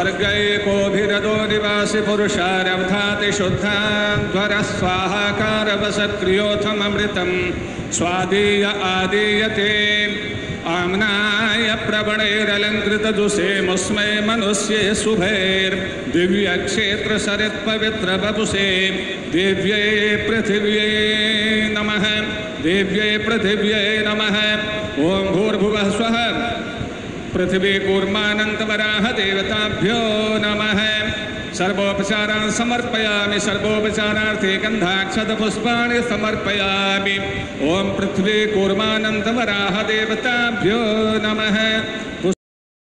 स्वर्गैकोभिरदो निवासि पुरुषारब्धाति शुद्धाध्वर स्वाहाकारवसत्क्रियोथममृतं स्वादीय आदीयते आम्नाय प्रवणैरलङ्कृतजुषे मुस्मै मनुष्ये शुभैर्दिव्यक्षेत्रसरित्पवित्रवपुषे दिव्यै पृथिव्यै नमः दिव्यै पृथिव्यै नमः ॐ भूर्भुवः स्वः पृथिवी कूर्मानन्तवराह देवताभ्यो नमः सर्वोपचारान् समर्पयामि सर्वोपचारार्थे गन्धाक्षतपुष्पाणि समर्पयामि ॐ पृथ्वी कूर्मानन्तवराह देवताभ्यो नमः